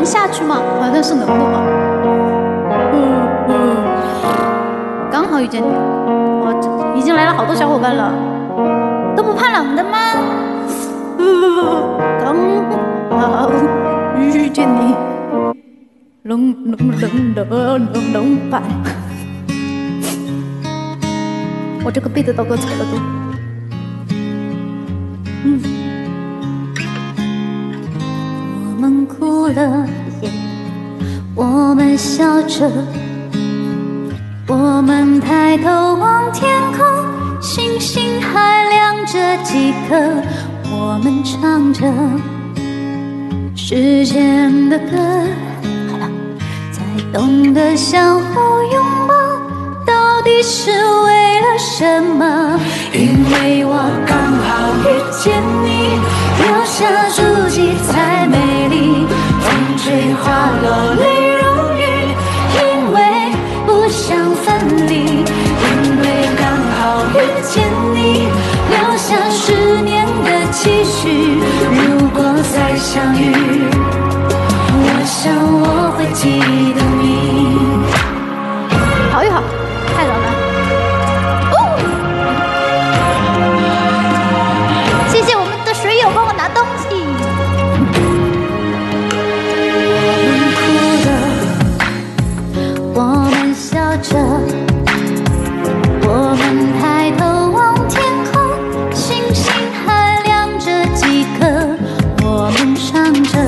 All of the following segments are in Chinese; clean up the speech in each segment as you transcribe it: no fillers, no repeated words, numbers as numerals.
下去吗？好像是能的吧。刚好遇见你，我已经来了好多小伙伴了，都不怕冷的吗？刚好遇见你，冷吧。我这个背得到歌词了都。我们哭了，我们笑着，我们抬头望天空，星星还亮着几颗，我们唱着时间的歌，才懂得相互拥抱，到底是为了什么？因为我刚好遇见你，留下足迹才美丽，风吹花落泪如雨，因为不想分离，因为刚好遇见你，留下10年的期许，如果再相遇，我想我会记得你。好一好，太冷了。谢谢我们的水友帮我拿东西。我们哭了，我们笑着，我们抬头望天空，星星还亮着几颗，我们唱着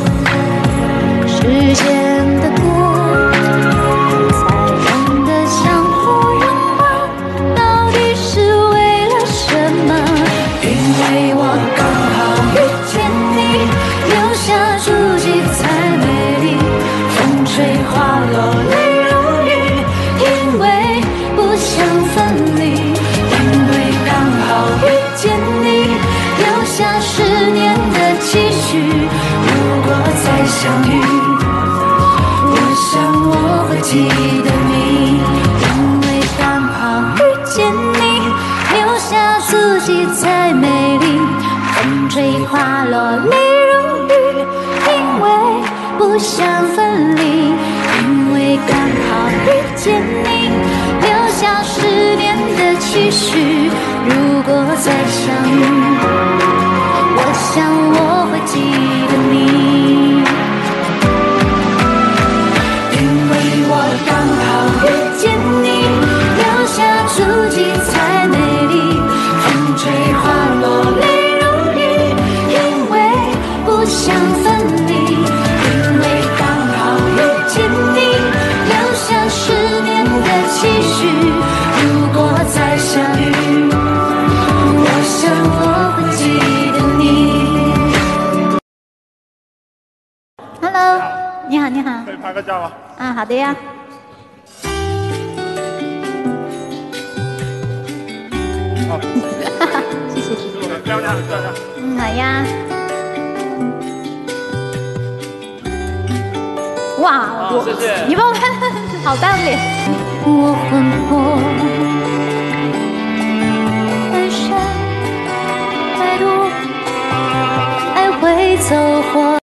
时间的歌，才懂得相互拥抱，到底是为了什么？因为我刚好遇见你，留下足迹才美丽，风吹花落泪如雨，因为不想分离，因为刚好遇见你，留下10年的期许，如果再相遇，我想我会记得你，因为刚好遇见你，留下足迹才美丽，风吹花落泪如雨，因为不想分离，因为刚好遇见你，留下10年的期许，如果再相遇，我想我会记得你，因为我刚好遇见你，留下足迹才美丽，风吹花落泪如雨，因为不想分离，因为刚好遇见你，留下10年的期许，如果再相遇，我想我会记得你。Hello， 你好，你好。 可以拍个照吗？ 啊，好的呀。 好， 谢谢谢谢。 很漂亮，很漂亮。 好呀。哇， 谢谢。 你帮我拍，好大的脸。我魂魄